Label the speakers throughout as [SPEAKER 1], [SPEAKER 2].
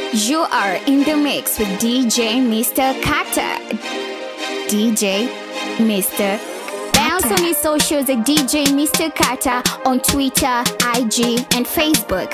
[SPEAKER 1] You are in the mix with DJ Mr. Carter. DJ Mr. Bounce on his socials at DJ Mr. Carter on Twitter, IG, and Facebook.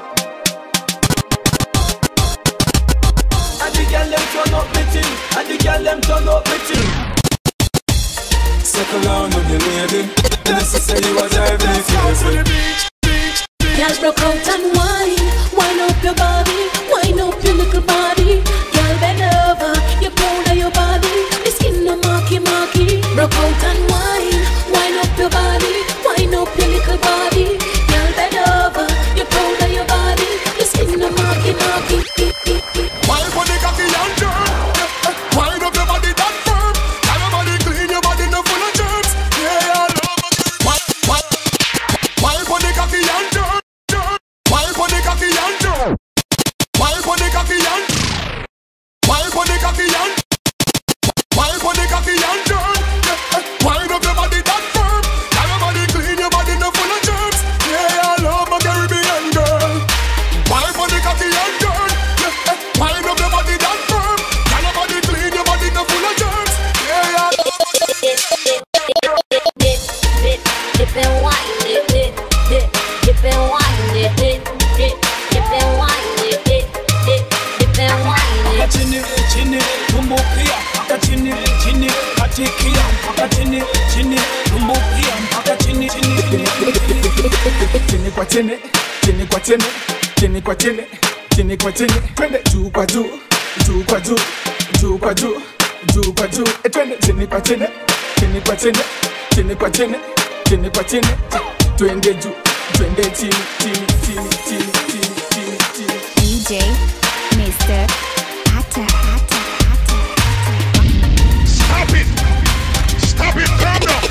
[SPEAKER 2] And the girl them turn up me thing, and the girl them turn up me thing. Circle on with the lady, and I say you are driving crazy.
[SPEAKER 3] Girl broke out and wine up your body, wine up your little body. Girl bend over, you're proud of your body, the skin no marky. Broke out and wine up your body, wine up your little body. Girl bend over, you're proud of your body, the skin no marky.
[SPEAKER 4] Wine for the cocky and turn, wine up your body that firm. Got your body clean, your body no full of germs. Yeah, I love it. Wine for the cocky and turn. Wine for the cocky and turn. Wine for the cocky and. Wine for the cocky and. Wine for the cocky and turn. Wine up your body that firm. Got your body clean, your body no full of germs. Yeah, I love my Caribbean girl. Wine for the cocky and turn. Wine up your body that firm. Got your body clean, your body no full of germs. Yeah, I love my
[SPEAKER 3] Dip and wine, dip and wine, dip and wine, dip and wine.
[SPEAKER 2] Chini, tumbukia, chini, katikia, chini, tumbukia, chini. Chini kwa chini, twende juu kwa juu, twende chini kwa chini, twende juu, twende chini.
[SPEAKER 1] DJ Mr. Carter.
[SPEAKER 4] Stop it, calm down.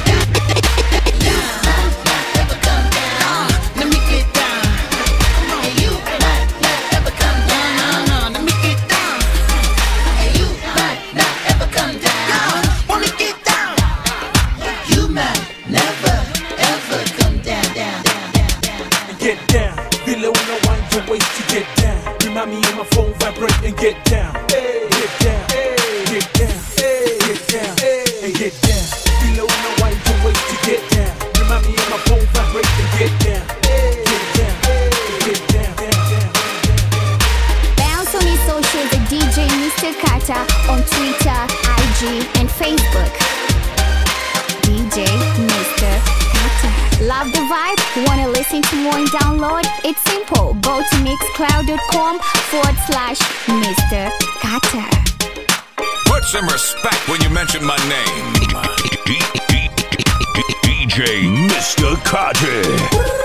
[SPEAKER 5] Let me get down. Hey, you might not ever come down. Let me get down. Hey, you might not ever come down. Wanna get down? You might never ever come down.
[SPEAKER 2] Get down, below no one to wait to get down. Remind me of my phone vibrate and get down. Get down, get down, get down, and get down. Below no one to wait to get down. Remind me of my phone vibrate and get down. Get down.
[SPEAKER 1] Bounce on his socials at DJ Mr. Carter on Twitter, IG, and Facebook. DJ Mr. Carter. Love the vibe? Wanna listen to more and download? It's simple. Go to mixcloud.com/Mr. Carter.
[SPEAKER 6] Put some respect when you mention my name. DJ Mr. Carter.